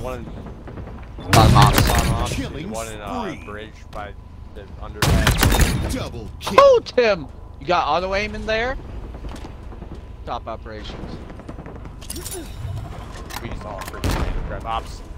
One Bottom ops. in one in bridge by the underhead. Double kill. Oh, Tim! You got auto aim in there? Top operations. We saw a freaking grab ops.